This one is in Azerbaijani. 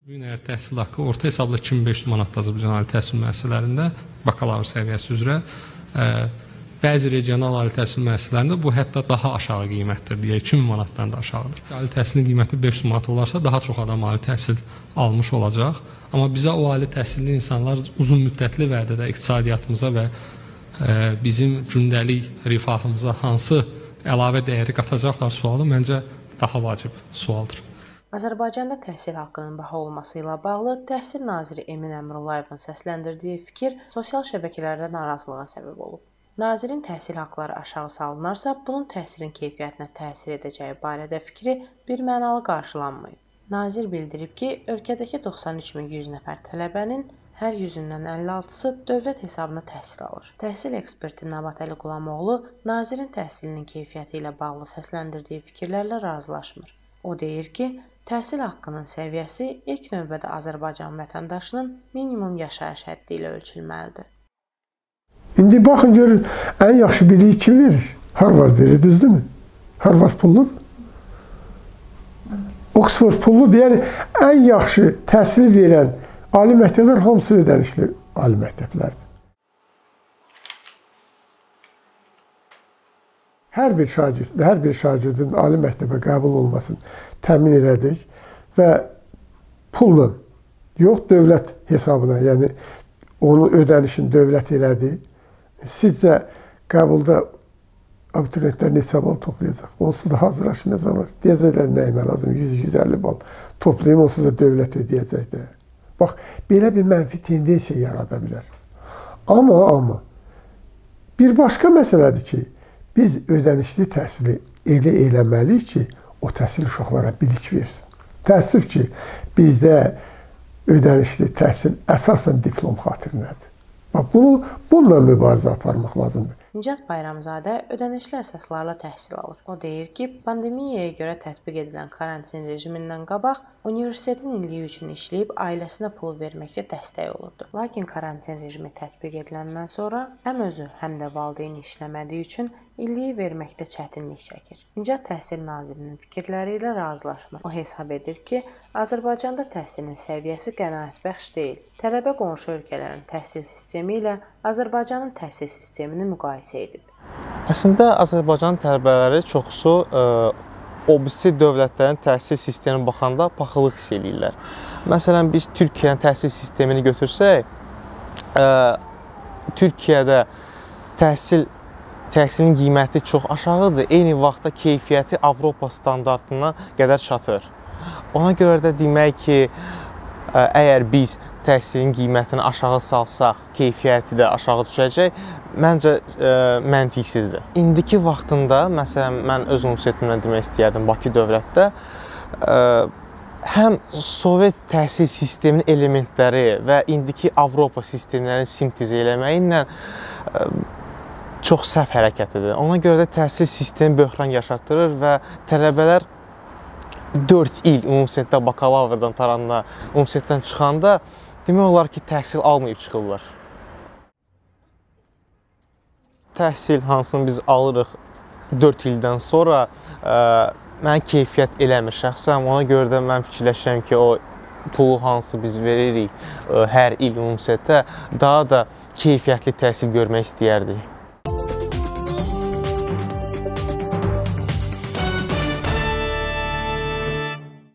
Ünər təhsil haqqı orta hesabla 2500 manatdır Azərbaycan ali təhsil müəssisələrində bakalavr səviyyəsi üzrə. Bəzi regional ali təhsil müəssisələrində bu hətta daha aşağı qiymətdir, deyək 2000 manatdan da aşağıdır. Ali təhsilin qiyməti 500 manat olarsa daha çox adam ali təhsil almış olacaq. Amma bizə o ali təhsilli insanlar uzun müddətli vədədə iqtisadiyyatımıza və bizim gündəlik rifahımıza hansı əlavə dəyəri qatacaqlar sualı məncə daha vacib sualdır. Azərbaycanda təhsil haqqının baha olması ilə bağlı Təhsil naziri Emin Əmrullayevin səsləndirdiyi fikir sosial şəbəkələrdə narazılığa səbəb olub. Nazirin təhsil haqqları aşağı salınarsa, bunun təhsilin keyfiyyətinə təsir edəcəyi barədə fikri birmənalı qarşılanmayıb. Nazir bildirib ki, ölkədəki 93.100 nəfər tələbənin hər 100-dən 56-sı dövlət hesabına təhsil alır. Təhsil eksperti Nabat Əli Qulamoğlu nazirin təhsilinin keyfiyyəti ilə bağlı səsləndirdiyi fikirlərlə razılaşmır. O deyir ki, təhsil haqqının səviyyəsi ilk növbədə Azərbaycan vətəndaşının minimum yaşayış həddi ilə ölçülməlidir. İndi baxın görün, ən yaxşı biliyi kim verir? Harvard verir, düzdürmü? Harvard pulludur. Oxford pulludur. Yəni, ən yaxşı təhsili verən ali məktəblər hamısı ödənişli ali məktəblərdir. Hər bir şagirdin ali məktəbə qəbul olmasını təmin elədik və pulla, yox dövlət hesabına, yəni onun ödənişini dövlət elədi. Sizcə qəbulda abituriyentlər neçə bal toplayacaq? Onsuz da hazırlaşmayacaqlar. Deyəcəklər nəyimə lazım? 100-150 bal toplayım, onsuz da dövlət ödəyəcək də. Bax, belə bir mənfi tendensiya yarada bilər. Amma bir başqa məsələdir ki, biz ödənişli təhsili elə eləməliyik ki, o təhsil uşaqlara bilik versin. Təəssüf ki, bizdə ödənişli təhsil əsasən diplom xatirinədir. Bununla mübarizə aparmaq lazımdır. Nicat Bayramzadə ödənişli əsaslarla təhsil alır. O deyir ki, pandemiyaya görə tətbiq edilən karantin rejimindən qabaq universitetin illiyi üçün işləyib ailəsinə pul verməkdə dəstək olurdu. Lakin karantin rejimi tətbiq ediləndən sonra həm özü, həm də valideyn işləmədiyi üçün illiyi verməkdə çətinlik çəkir. Nicat Təhsil Nazirinin fikirləri ilə razılaşmır. O hesab edir ki, Azərbaycanda təhsilin səviyyəsi qənaətbəxş deyil. Tələbə qonşu ölkələrin təhsil sistemi ilə Azərbaycanın təhsil sistemini müqayisə edib. Əslində, Azərbaycan tələbələri çoxsu o-birisi dövlətlərin təhsil sisteminə baxanda paxıllıq hiss edirlər. Məsələn, biz Türkiyənin təhsil sistemini götürsək, Türkiyədə təhsilin qiyməti çox aşağıdır, eyni vaxtda keyfiyyəti Avropa standartına qədər çatır. Ona görə də demək ki, əgər biz təhsilin qiymətini aşağı salsaq, keyfiyyəti də aşağı düşəcək, məncə məntiqsizdir. İndiki vaxtında, məsələn, mən öz universitetimdən demək istəyərdim Bakı dövlətdə, həm Sovet təhsil sisteminin elementləri və indiki Avropa sistemlərinin sintezi eləməklə çox səhv hərəkətidir. Ona görə də təhsil sistemi böhran yaşatdırır və tələbələr 4 il universitetdə bakalavrdan taranda, universitetdən çıxanda demək olar ki, təhsil almayıb çıxırlar. Təhsil hansını biz alırıq 4 ildən sonra mənə keyfiyyət eləmir şəxsən. Ona görə də mən fikirləşirəm ki, o pulu hansı biz veririk hər il universitetdə daha da keyfiyyətli təhsil görmək istəyərdik.